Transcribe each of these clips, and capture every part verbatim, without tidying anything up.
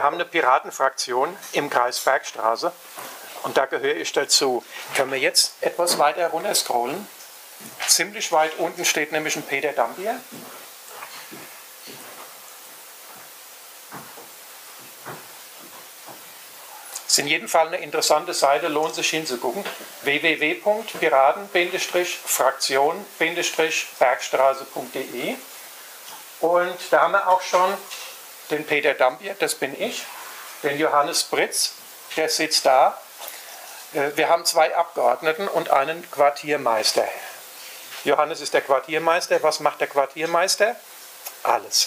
haben eine Piratenfraktion im Kreis Bergstraße und da gehöre ich dazu. Können wir jetzt etwas weiter runter scrollen? Ziemlich weit unten steht nämlich ein Peter Dambier. Ist in jedem Fall eine interessante Seite, lohnt sich hinzugucken. w w w punkt piraten fraktion bergstraße punkt de. Und da haben wir auch schon den Peter Dambier, das bin ich, den Johannes Britz, der sitzt da. Wir haben zwei Abgeordneten und einen Quartiermeister. Johannes ist der Quartiermeister. Was macht der Quartiermeister? Alles.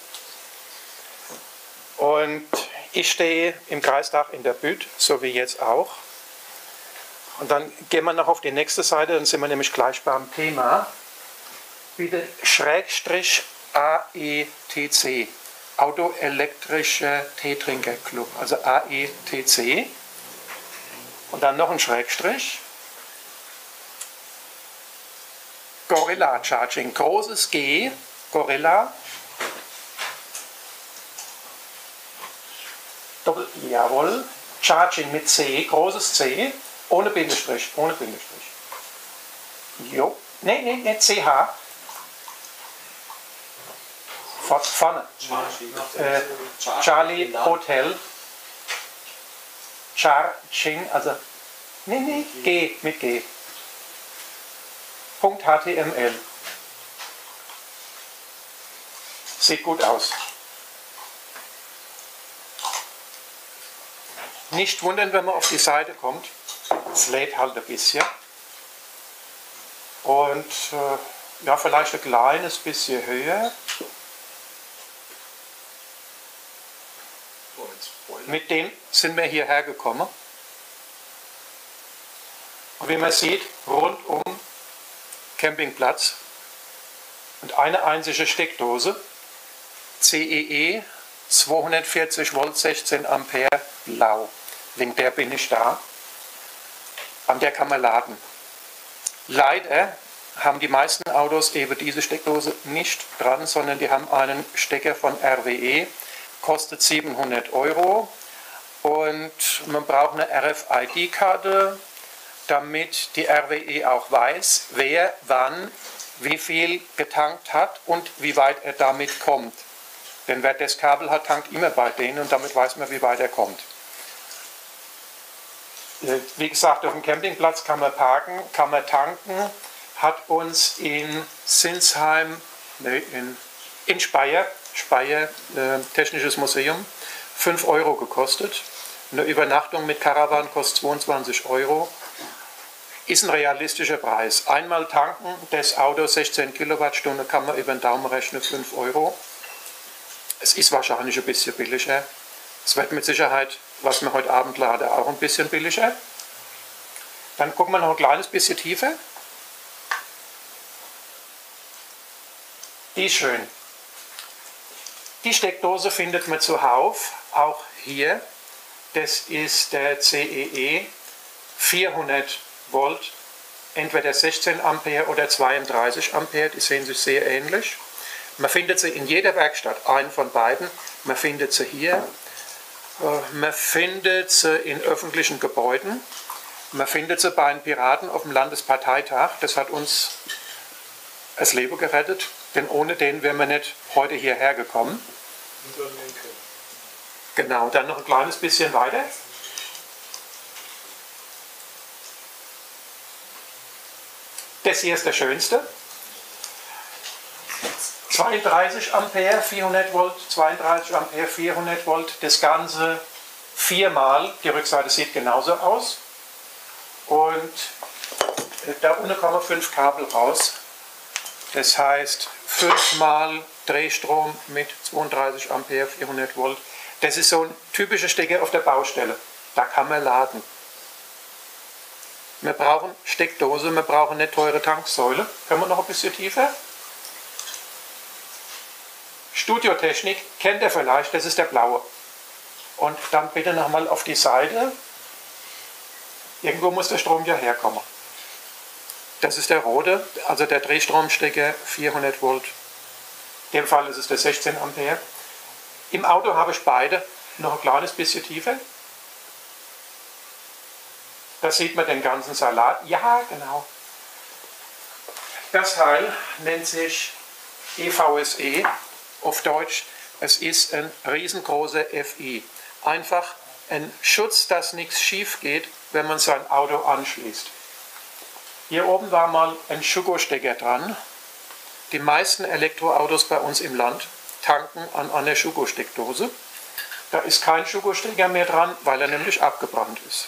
Und ich stehe im Kreistag in der Bütt, so wie jetzt auch. Und dann gehen wir noch auf die nächste Seite, dann sind wir nämlich gleich beim Thema. Bitte Schrägstrich A E T C, Autoelektrischer Teetrinkerclub, also A E T C. Und dann noch ein Schrägstrich. Gorilla Charging, großes G, Gorilla. Doppel, jawohl, Charging mit C, großes C, ohne Bindestrich, ohne Bindestrich. Jo, nee, nee, nee, C H. Vor, vorne. Äh, Charlie Hotel. Charging, also, nee, nee, G, mit G. Punkt .html. Sieht gut aus. Nicht wundern, wenn man auf die Seite kommt. Es lädt halt ein bisschen. Und äh, ja, vielleicht ein kleines bisschen höher. Mit dem sind wir hierher gekommen. Und wie man sieht, rundum Campingplatz und eine einzige Steckdose. C E E zweihundertvierzig Volt, sechzehn Ampere, blau. Wegen der bin ich da. An der kann man laden. Leider haben die meisten Autos eben diese Steckdose nicht dran, sondern die haben einen Stecker von R W E, kostet siebenhundert Euro und man braucht eine R F I D-Karte, damit die R W E auch weiß, wer wann wie viel getankt hat und wie weit er damit kommt. Denn wer das Kabel hat, tankt immer bei denen und damit weiß man, wie weit er kommt. Wie gesagt, auf dem Campingplatz kann man parken, kann man tanken, hat uns in Sinsheim, nee, in, in Speyer, Speyer äh, Technisches Museum, fünf Euro gekostet. Eine Übernachtung mit Caravan kostet zweiundzwanzig Euro. Ist ein realistischer Preis. Einmal tanken, das Auto sechzehn Kilowattstunden, kann man über den Daumen rechnen, fünf Euro. Es ist wahrscheinlich ein bisschen billiger. Es wird mit Sicherheit, was wir heute Abend laden, auch ein bisschen billiger. Dann gucken wir noch ein kleines bisschen tiefer. Die ist schön. Die Steckdose findet man zuhauf, auch hier. Das ist der C E E vierhundert Volt, entweder sechzehn Ampere oder zweiunddreißig Ampere, die sehen sich sehr ähnlich. Man findet sie in jeder Werkstatt, einen von beiden. Man findet sie hier, man findet sie in öffentlichen Gebäuden, man findet sie bei den Piraten auf dem Landesparteitag. Das hat uns das Leben gerettet, denn ohne den wären wir nicht heute hierher gekommen. Genau, dann noch ein kleines bisschen weiter. Das hier ist der schönste. zweiunddreißig Ampere, vierhundert Volt, zweiunddreißig Ampere, vierhundert Volt. Das Ganze viermal. Die Rückseite sieht genauso aus. Und da unten kommen fünf Kabel raus. Das heißt fünfmal Drehstrom mit zweiunddreißig Ampere, vierhundert Volt. Das ist so ein typischer Stecker auf der Baustelle. Da kann man laden. Wir brauchen Steckdose, wir brauchen eine teure Tanksäule. Können wir noch ein bisschen tiefer? Studiotechnik, kennt ihr vielleicht, das ist der blaue. Und dann bitte nochmal auf die Seite. Irgendwo muss der Strom ja herkommen. Das ist der rote, also der Drehstromstecker, vierhundert Volt. In dem Fall ist es der sechzehn Ampere. Im Auto habe ich beide. noch ein kleines bisschen tiefer. Da sieht man den ganzen Salat. Ja, genau. Das Teil nennt sich E V S E, auf Deutsch, es ist ein riesengroßer F I. Einfach ein Schutz, dass nichts schief geht, wenn man sein Auto anschließt. Hier oben war mal ein Schuko-Stecker dran. Die meisten Elektroautos bei uns im Land tanken an einer Schuko-Steckdose. Da ist kein Schuko-Stecker mehr dran, weil er nämlich abgebrannt ist.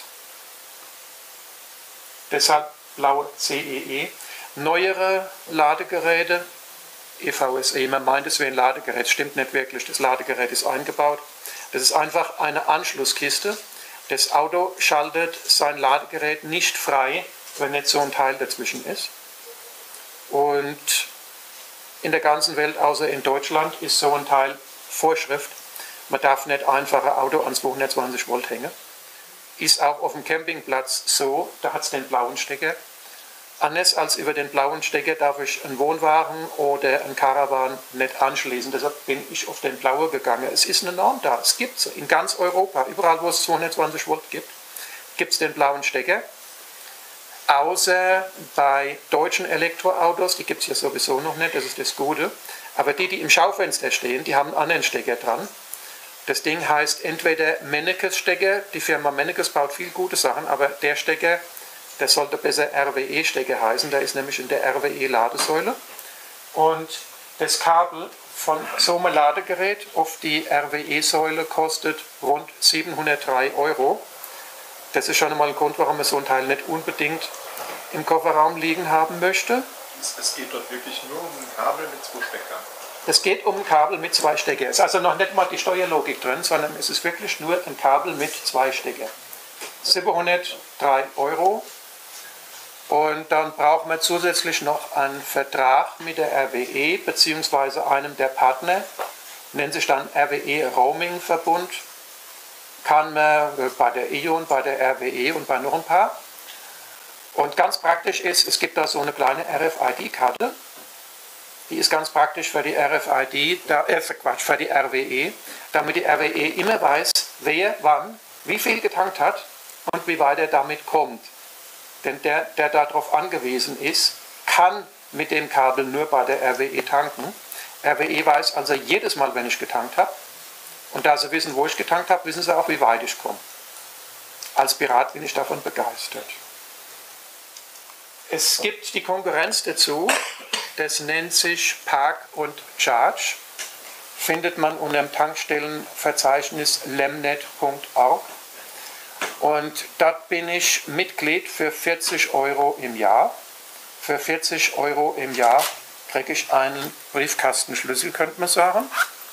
Deshalb blaue C E E. Neuere Ladegeräte, E V S E, man meint, es wäre ein Ladegerät, stimmt nicht wirklich, das Ladegerät ist eingebaut. Das ist einfach eine Anschlusskiste. Das Auto schaltet sein Ladegerät nicht frei, wenn nicht so ein Teil dazwischen ist. Und in der ganzen Welt, außer in Deutschland, ist so ein Teil Vorschrift. Man darf nicht einfach ein Auto an zweihundertzwanzig Volt hängen. Ist auch auf dem Campingplatz so, da hat es den blauen Stecker. Anders als über den blauen Stecker darf ich einen Wohnwagen oder einen Caravan nicht anschließen. Deshalb bin ich auf den blauen gegangen. Es ist eine Norm da. Es gibt es in ganz Europa. Überall, wo es zweihundertzwanzig Volt gibt, gibt es den blauen Stecker. Außer bei deutschen Elektroautos, die gibt es ja sowieso noch nicht, das ist das Gute. Aber die, die im Schaufenster stehen, die haben einen anderen Stecker dran. Das Ding heißt entweder Mennekes Stecker. Die Firma Mennekes baut viel gute Sachen, aber der Stecker, der sollte besser R W E-Stecker heißen, der ist nämlich in der R W E-Ladesäule. Und das Kabel von so einem Ladegerät auf die R W E-Säule kostet rund siebenhundertdrei Euro. Das ist schon einmal ein Grund, warum man so ein Teil nicht unbedingt im Kofferraum liegen haben möchte. Es geht dort wirklich nur um ein Kabel mit zwei Steckern. Es geht um ein Kabel mit zwei Steckern. Es ist also noch nicht mal die Steuerlogik drin, sondern es ist wirklich nur ein Kabel mit zwei Steckern. siebenhundertdrei Euro. Und dann braucht man zusätzlich noch einen Vertrag mit der R W E bzw. einem der Partner, nennt sich dann R W E Roaming Verbund. Kann man bei der I O N, bei der R W E und bei noch ein paar. Und ganz praktisch ist, es gibt da so eine kleine R F I D-Karte. Die ist ganz praktisch für die R F I D, da, äh, Quatsch, für die R W E, damit die R W E immer weiß, wer, wann, wie viel getankt hat und wie weit er damit kommt. Denn der, der darauf angewiesen ist, kann mit dem Kabel nur bei der R W E tanken. R W E weiß also jedes Mal, wenn ich getankt habe. Und da sie wissen, wo ich getankt habe, wissen sie auch, wie weit ich komme. Als Pirat bin ich davon begeistert. Es gibt die Konkurrenz dazu, das nennt sich Park und Charge. Findet man unter dem Tankstellenverzeichnis lemnet punkt org. Und dort bin ich Mitglied für vierzig Euro im Jahr. Für vierzig Euro im Jahr kriege ich einen Briefkastenschlüssel, könnte man sagen.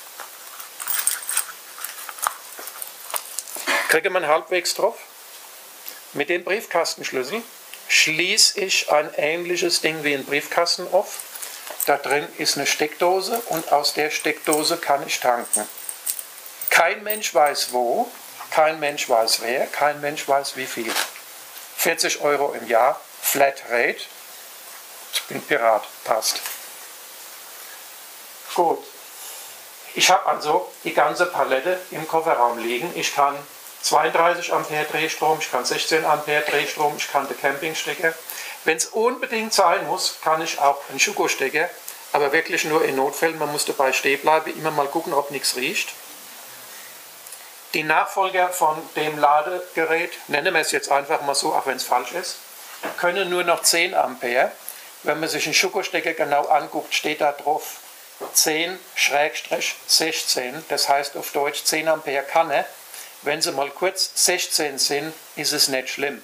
Kriege man halbwegs drauf. Mit dem Briefkastenschlüssel schließe ich ein ähnliches Ding wie ein Briefkasten auf. Da drin ist eine Steckdose und aus der Steckdose kann ich tanken. Kein Mensch weiß wo, kein Mensch weiß wer, kein Mensch weiß wie viel. vierzig Euro im Jahr, Flat Rate. Ich bin Pirat, passt. Gut. Ich habe also die ganze Palette im Kofferraum liegen. Ich kann zweiunddreißig Ampere Drehstrom, ich kann sechzehn Ampere Drehstrom, ich kann den Campingstecker. Wenn es unbedingt sein muss, kann ich auch einen Schuko-Stecker, aber wirklich nur in Notfällen. Man muss dabei stehen bleiben, immer mal gucken, ob nichts riecht. Die Nachfolger von dem Ladegerät, nennen wir es jetzt einfach mal so, auch wenn es falsch ist, können nur noch zehn Ampere. Wenn man sich einen Schuko-Stecker genau anguckt, steht da drauf zehn sechzehn, das heißt auf Deutsch zehn Ampere kann er. Wenn sie mal kurz sechzehn sind, ist es nicht schlimm.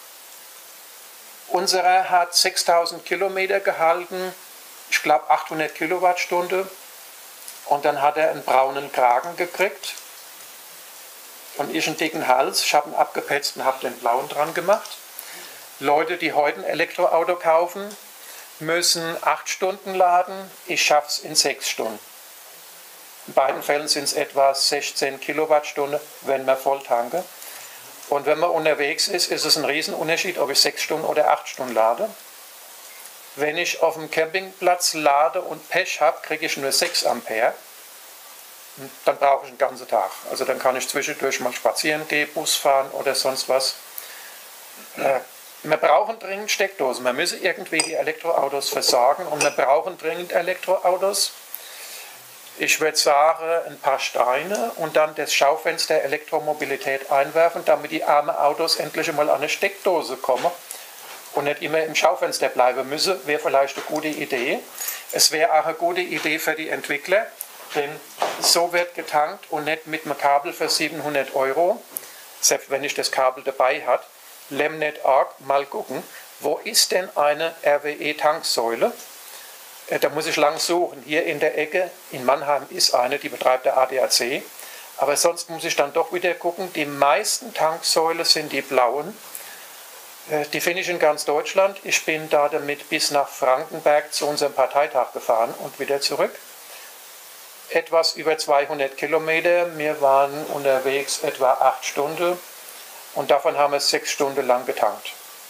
Unserer hat sechstausend Kilometer gehalten, ich glaube achthundert Kilowattstunden. Und dann hat er einen braunen Kragen gekriegt. Und ich einen dicken Hals. Ich habe ihn abgepetzt und habe den blauen dran gemacht. Leute, die heute ein Elektroauto kaufen, müssen acht Stunden laden. Ich schaffe es in sechs Stunden. In beiden Fällen sind es etwa sechzehn Kilowattstunden, wenn man voll tanke. Und wenn man unterwegs ist, ist es ein Riesenunterschied, ob ich sechs Stunden oder acht Stunden lade. Wenn ich auf dem Campingplatz lade und Pech habe, kriege ich nur sechs Ampere. dann brauche ich einen ganzen Tag. Also dann kann ich zwischendurch mal spazieren gehen, Bus fahren oder sonst was. Äh, wir brauchen dringend Steckdosen. Wir müssen irgendwie die Elektroautos versorgen und wir brauchen dringend Elektroautos. Ich würde sagen, ein paar Steine und dann das Schaufenster Elektromobilität einwerfen, damit die armen Autos endlich einmal an eine Steckdose kommen und nicht immer im Schaufenster bleiben müssen. Wäre vielleicht eine gute Idee. Es wäre auch eine gute Idee für die Entwickler, denn so wird getankt und nicht mit einem Kabel für siebenhundert Euro, selbst wenn ich das Kabel dabei habe. Lemnet Punkt org, mal gucken, wo ist denn eine R W E-Tanksäule? Da muss ich lang suchen. Hier in der Ecke, in Mannheim ist eine, die betreibt der A D A C. Aber sonst muss ich dann doch wieder gucken. Die meisten Tanksäulen sind die blauen. Die finde ich in ganz Deutschland. Ich bin da damit bis nach Frankenberg zu unserem Parteitag gefahren und wieder zurück. Etwas über zweihundert Kilometer. Wir waren unterwegs etwa acht Stunden und davon haben wir sechs Stunden lang getankt.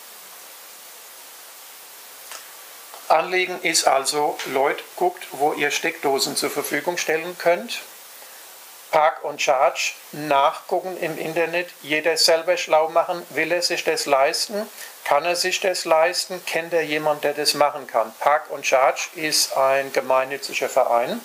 Anliegen ist also, Leute, guckt, wo ihr Steckdosen zur Verfügung stellen könnt. Park und Charge nachgucken im Internet, jeder selber schlau machen, will er sich das leisten, kann er sich das leisten, kennt er jemanden, der das machen kann. Park und Charge ist ein gemeinnütziger Verein.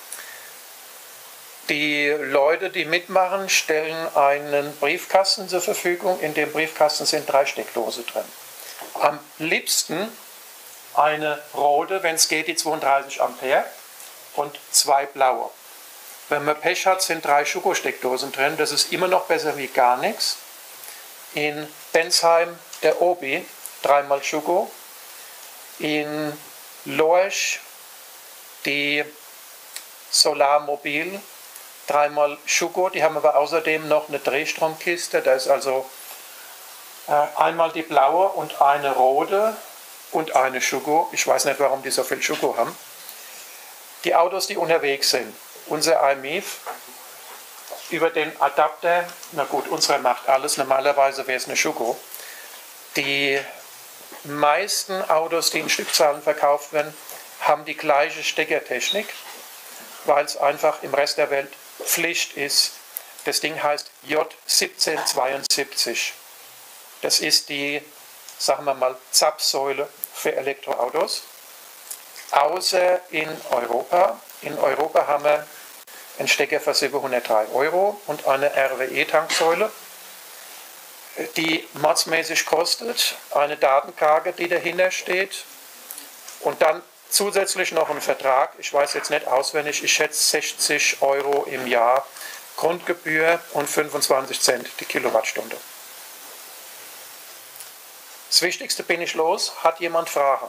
Die Leute, die mitmachen, stellen einen Briefkasten zur Verfügung. In dem Briefkasten sind drei Steckdosen drin. Am liebsten eine rote, wenn es geht, die zweiunddreißig Ampere und zwei blaue. Wenn man Pech hat, sind drei Schuko-Steckdosen drin. Das ist immer noch besser wie gar nichts. In Bensheim der Obi, dreimal Schuko. In Lorch die Solarmobil, dreimal Schuko. Die haben aber außerdem noch eine Drehstromkiste. Da ist also äh, einmal die blaue und eine rote und eine Schuko. Ich weiß nicht, warum die so viel Schuko haben. Die Autos, die unterwegs sind. Unser I M I F über den Adapter, na gut, unsere macht alles, normalerweise wäre es eine Schuko. Die meisten Autos, die in Stückzahlen verkauft werden, haben die gleiche Steckertechnik, weil es einfach im Rest der Welt Pflicht ist. Das Ding heißt J siebzehn zweiundsiebzig. Das ist die, sagen wir mal, Zapfsäule für Elektroautos. Außer in Europa. In Europa haben wir einen Stecker für siebenhundertdrei Euro und eine R W E-Tanksäule, die mordsmäßig kostet, eine Datenkarte, die dahinter steht und dann zusätzlich noch ein Vertrag, ich weiß jetzt nicht auswendig, ich schätze sechzig Euro im Jahr Grundgebühr und fünfundzwanzig Cent die Kilowattstunde. Das Wichtigste bin ich los. Hat jemand Fragen?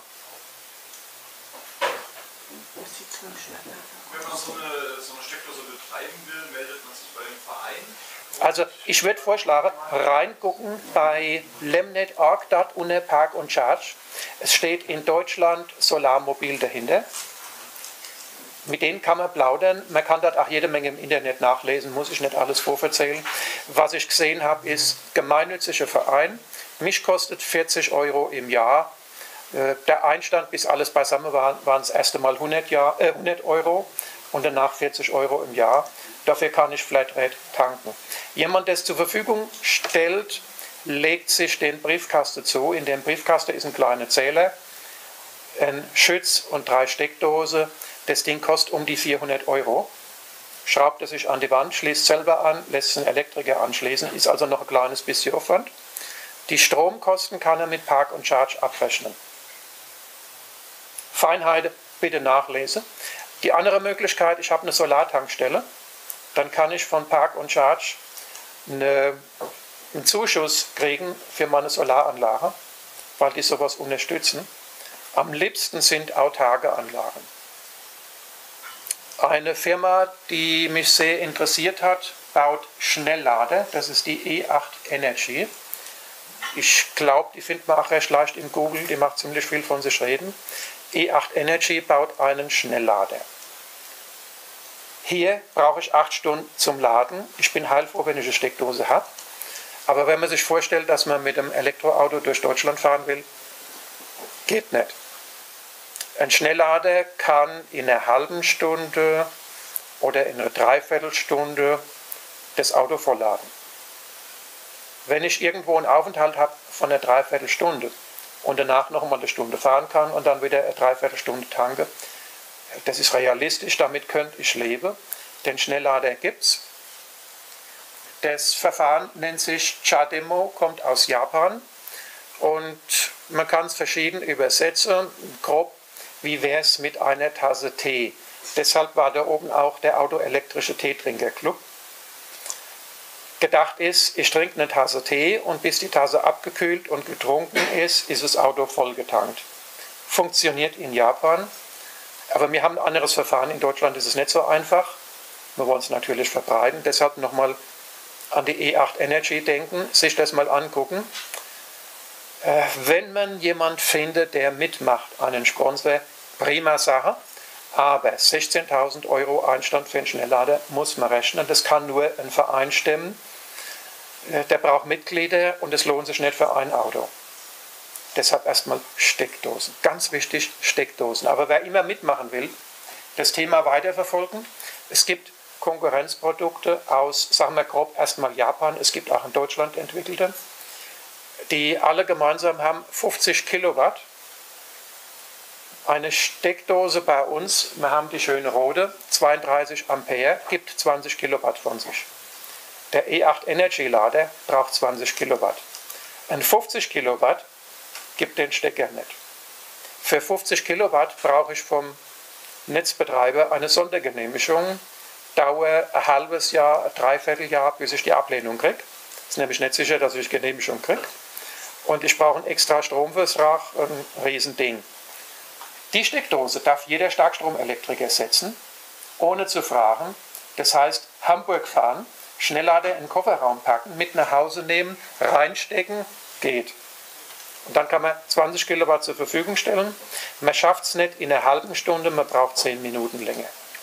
Wenn man so eine, so eine Steckdose betreiben will, meldet man sich bei dem Verein? Also ich würde vorschlagen, reingucken bei lemnet Punkt org, dort unter Park und Charge. Es steht in Deutschland Solarmobil dahinter. Mit denen kann man plaudern. Man kann dort auch jede Menge im Internet nachlesen, muss ich nicht alles vorverzählen. Was ich gesehen habe, ist gemeinnütziger Verein. Mich kostet vierzig Euro im Jahr. Der Einstand, bis alles beisammen war, waren das erste Mal hundert, Jahr, äh, hundert Euro und danach vierzig Euro im Jahr. Dafür kann ich Flatrate tanken. Jemand, der es zur Verfügung stellt, legt sich den Briefkasten zu. In dem Briefkasten ist ein kleiner Zähler, ein Schütz und drei Steckdosen. Das Ding kostet um die vierhundert Euro. Schraubt es sich an die Wand, schließt selber an, lässt einen Elektriker anschließen, ist also noch ein kleines bisschen Aufwand. Die Stromkosten kann er mit Park und Charge abrechnen. Feinheiten bitte nachlesen. Die andere Möglichkeit, ich habe eine Solartankstelle, dann kann ich von Park und Charge eine, einen Zuschuss kriegen für meine Solaranlage, weil die sowas unterstützen. Am liebsten sind autarke Anlagen. Eine Firma, die mich sehr interessiert hat, baut Schnelllader, das ist die E acht Energy. Ich glaube, die findet man auch recht leicht in Google, die macht ziemlich viel von sich reden. E acht Energy baut einen Schnelllader. Hier brauche ich acht Stunden zum Laden. Ich bin heilfroh, wenn ich eine Steckdose habe. Aber wenn man sich vorstellt, dass man mit einem Elektroauto durch Deutschland fahren will, geht nicht. Ein Schnelllader kann in einer halben Stunde oder in einer Dreiviertelstunde das Auto vollladen. Wenn ich irgendwo einen Aufenthalt habe von einer Dreiviertelstunde und danach noch mal eine Stunde fahren kann und dann wieder eine Dreiviertelstunde tanke, das ist realistisch, damit könnte ich leben. Den Schnelllader gibt es. Das Verfahren nennt sich CHAdeMO, kommt aus Japan und man kann es verschieden übersetzen. Grob, wie wäre es mit einer Tasse Tee? Deshalb war da oben auch der autoelektrische Teetrinkerclub. Gedacht ist, ich trinke eine Tasse Tee und bis die Tasse abgekühlt und getrunken ist, ist das Auto vollgetankt. Funktioniert in Japan, aber wir haben ein anderes Verfahren. In Deutschland ist es nicht so einfach. Wir wollen es natürlich verbreiten. Deshalb nochmal an die E acht Energy denken, sich das mal angucken. Äh, wenn man jemanden findet, der mitmacht, einen Sponsor, prima Sache. Aber sechzehntausend Euro Einstand für einen Schnelllader muss man rechnen. Das kann nur ein Verein stemmen. Der braucht Mitglieder und es lohnt sich nicht für ein Auto. Deshalb erstmal Steckdosen. Ganz wichtig, Steckdosen. Aber wer immer mitmachen will, das Thema weiterverfolgen. Es gibt Konkurrenzprodukte aus, sagen wir grob, erstmal Japan. Es gibt auch in Deutschland entwickelte, die alle gemeinsam haben fünfzig Kilowatt. Eine Steckdose bei uns, wir haben die schöne rote, zweiunddreißig Ampere, gibt zwanzig Kilowatt von sich. Der E acht Energy Lader braucht zwanzig Kilowatt. Ein fünfzig Kilowatt gibt den Stecker nicht. Für fünfzig Kilowatt brauche ich vom Netzbetreiber eine Sondergenehmigung, Dauer ein halbes Jahr, ein Dreivierteljahr, bis ich die Ablehnung kriege. Es ist nämlich nicht sicher, dass ich Genehmigung kriege. Und ich brauche einen extra Stromvertrag, ein Riesending. Die Steckdose darf jeder Starkstromelektriker setzen, ohne zu fragen. Das heißt, Hamburg fahren, Schnelllader in den Kofferraum packen, mit nach Hause nehmen, reinstecken, geht. Und dann kann man zwanzig Kilowatt zur Verfügung stellen. Man schafft es nicht in einer halben Stunde, man braucht zehn Minuten länger.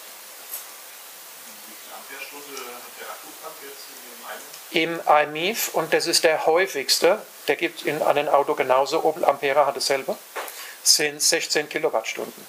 Wie viel Amperestunde hat der Akkupack jetzt in dem einen? Im I M I F, und das ist der häufigste, der gibt es in einem Auto genauso, Opel Ampera hat es selber, sind sechzehn Kilowattstunden.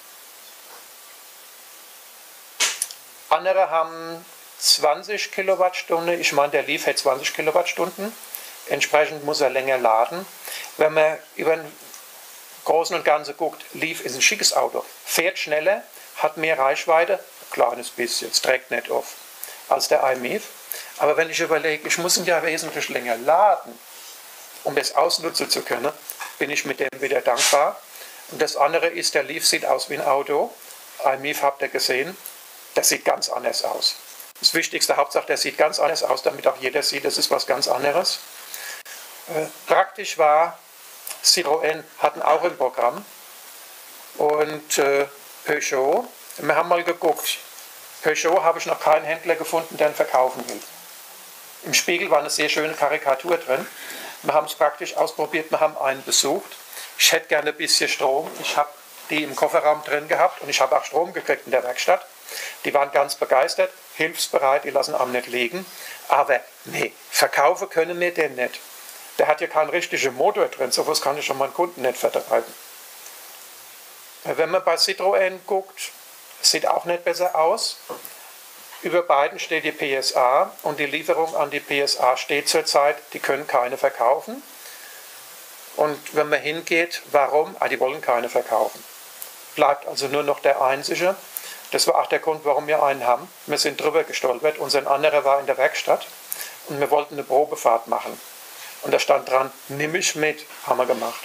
Andere haben zwanzig Kilowattstunden, ich meine, der Leaf hat zwanzig Kilowattstunden, entsprechend muss er länger laden. Wenn man über den Großen und Ganzen guckt, Leaf ist ein schickes Auto, fährt schneller, hat mehr Reichweite, ein kleines bisschen, es trägt nicht auf, als der I M I F. Aber wenn ich überlege, ich muss ihn ja wesentlich länger laden, um das ausnutzen zu können, bin ich mit dem wieder dankbar. Und das andere ist, der Leaf sieht aus wie ein Auto. I M I F habt ihr gesehen, das sieht ganz anders aus. Das Wichtigste, Hauptsache, der sieht ganz anders aus, damit auch jeder sieht, das ist was ganz anderes. Äh, praktisch war, Citroën hatten auch ein Programm und äh, Peugeot. Wir haben mal geguckt, Peugeot habe ich noch keinen Händler gefunden, der ihn verkaufen will. Im Spiegel war eine sehr schöne Karikatur drin. Wir haben es praktisch ausprobiert, wir haben einen besucht. Ich hätte gerne ein bisschen Strom. Ich habe die im Kofferraum drin gehabt und ich habe auch Strom gekriegt in der Werkstatt. Die waren ganz begeistert, hilfsbereit, die lassen am nicht liegen. Aber nee, verkaufen können wir den nicht. Der hat ja keinen richtigen Motor drin, so was kann ich schon meinen Kunden nicht vertreiben. Wenn man bei Citroën guckt, sieht auch nicht besser aus. Über beiden steht die P S A und die Lieferung an die P S A steht zurzeit, die können keine verkaufen. Und wenn man hingeht, warum? Ah, die wollen keine verkaufen. Bleibt also nur noch der einzige. Das war auch der Grund, warum wir einen haben. Wir sind drüber gestolpert. Unser anderer war in der Werkstatt und wir wollten eine Probefahrt machen. Und da stand dran, nimm ich mit. Haben wir gemacht.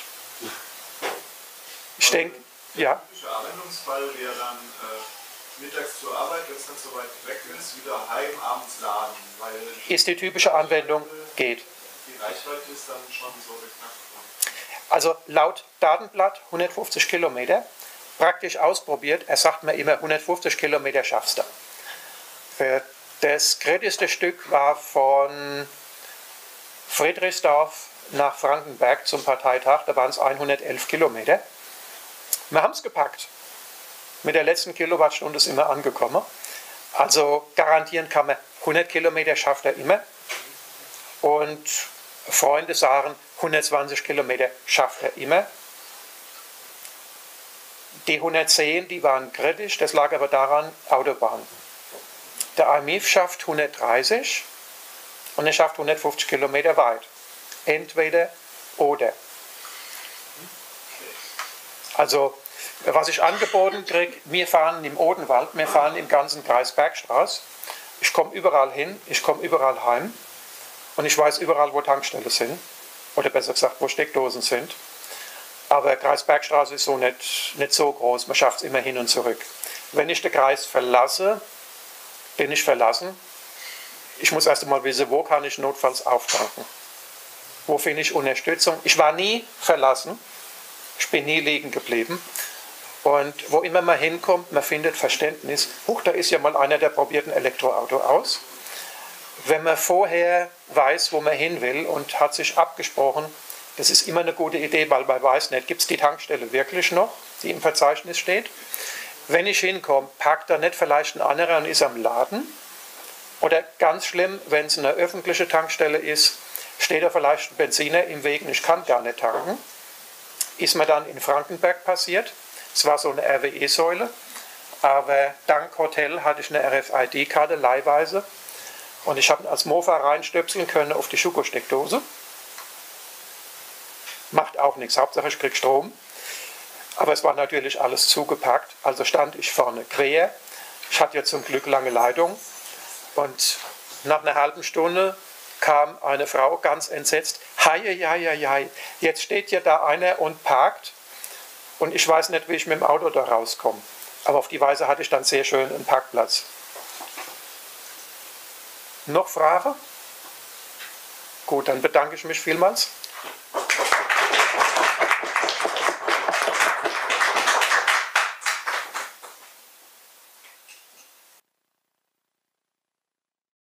Ich denke, ja. Der typische Anwendungsfall wäre dann äh, mittags zur Arbeit, wenn es dann so weit weg ist, wieder heim, abends laden. Weil ist die typische Anwendung, geht. Die Reichweite ist dann schon so geknackt. Also laut Datenblatt hundertfünfzig Kilometer, praktisch ausprobiert, er sagt mir immer, hundertfünfzig Kilometer schaffst du. Das kritischste Stück war von Friedrichsdorf nach Frankenberg zum Parteitag, da waren es hundertelf Kilometer. Wir haben es gepackt. Mit der letzten Kilowattstunde sind wir angekommen. Also garantieren kann man, hundert Kilometer schafft er immer. Und Freunde sagen, hundertzwanzig Kilometer schafft er immer. Die hundertzehn, die waren kritisch, das lag aber daran, Autobahn. Der I M I F schafft hundertdreißig und er schafft hundertfünfzig Kilometer weit. Entweder oder. Also, was ich angeboten kriege, wir fahren im Odenwald, wir fahren im ganzen Kreis Bergstraße. Ich komme überall hin, ich komme überall heim und ich weiß überall, wo Tankstellen sind. Oder besser gesagt, wo Steckdosen sind. Aber Kreis Bergstraße ist so nicht, nicht so groß, man schafft es immer hin und zurück. Wenn ich den Kreis verlasse, bin ich verlassen. Ich muss erst einmal wissen, wo kann ich notfalls auftanken. Wo finde ich Unterstützung? Ich war nie verlassen, ich bin nie liegen geblieben. Und wo immer man hinkommt, man findet Verständnis. Huch, da ist ja mal einer, der probiert ein Elektroauto aus. Wenn man vorher weiß, wo man hin will und hat sich abgesprochen, das ist immer eine gute Idee, weil man weiß nicht, gibt es die Tankstelle wirklich noch, die im Verzeichnis steht. Wenn ich hinkomme, parkt da nicht vielleicht ein anderer und ist am Laden. Oder ganz schlimm, wenn es eine öffentliche Tankstelle ist, steht da vielleicht ein Benziner im Weg und ich kann gar nicht tanken. Ist mir dann in Frankenberg passiert. Es war so eine R W E-Säule, aber dank Hotel hatte ich eine R F I D-Karte leihweise und ich habe ihn als Mofa reinstöpseln können auf die Schuko-Steckdose. Macht auch nichts, Hauptsache ich kriege Strom. Aber es war natürlich alles zugepackt, also stand ich vorne quer. Ich hatte ja zum Glück lange Leitung und nach einer halben Stunde kam eine Frau ganz entsetzt. Hei, hei, hei, hei, jetzt steht ja da einer und parkt. Und ich weiß nicht, wie ich mit dem Auto da rauskomme. Aber auf die Weise hatte ich dann sehr schön einen Parkplatz. Noch Frage? Gut, dann bedanke ich mich vielmals.